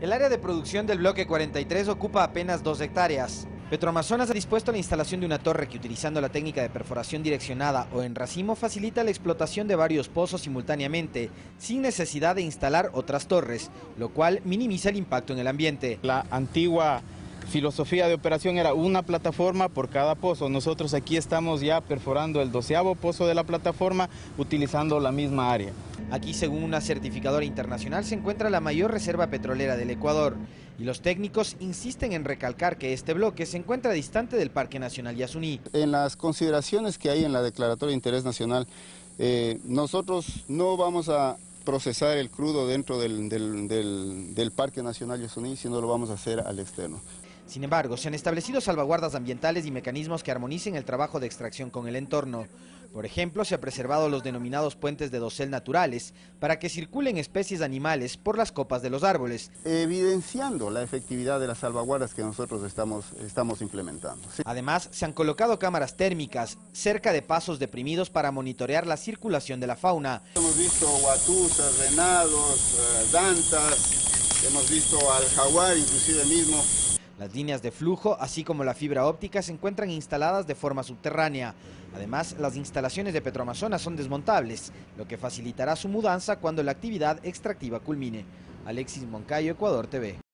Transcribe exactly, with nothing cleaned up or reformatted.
El área de producción del bloque cuarenta y tres ocupa apenas dos hectáreas. Petroamazonas ha dispuesto la instalación de una torre que, utilizando la técnica de perforación direccionada o en racimo, facilita la explotación de varios pozos simultáneamente, sin necesidad de instalar otras torres, lo cual minimiza el impacto en el ambiente. La antigua filosofía de operación era una plataforma por cada pozo. Nosotros aquí estamos ya perforando el doceavo pozo de la plataforma utilizando la misma área. Aquí, según una certificadora internacional, se encuentra la mayor reserva petrolera del Ecuador, y los técnicos insisten en recalcar que este bloque se encuentra distante del Parque Nacional Yasuní. En las consideraciones que hay en la Declaratoria de Interés Nacional, eh, nosotros no vamos a procesar el crudo dentro del, del, del, del Parque Nacional Yasuní, sino lo vamos a hacer al externo. Sin embargo, se han establecido salvaguardas ambientales y mecanismos que armonicen el trabajo de extracción con el entorno. Por ejemplo, se han preservado los denominados puentes de dosel naturales para que circulen especies animales por las copas de los árboles, evidenciando la efectividad de las salvaguardas que nosotros estamos, estamos implementando. ¿Sí? Además, se han colocado cámaras térmicas cerca de pasos deprimidos para monitorear la circulación de la fauna. Hemos visto guatusas, venados, eh, dantas, hemos visto al jaguar inclusive mismo. Las líneas de flujo, así como la fibra óptica, se encuentran instaladas de forma subterránea. Además, las instalaciones de Petroamazonas son desmontables, lo que facilitará su mudanza cuando la actividad extractiva culmine. Alexis Moncayo, Ecuador T V.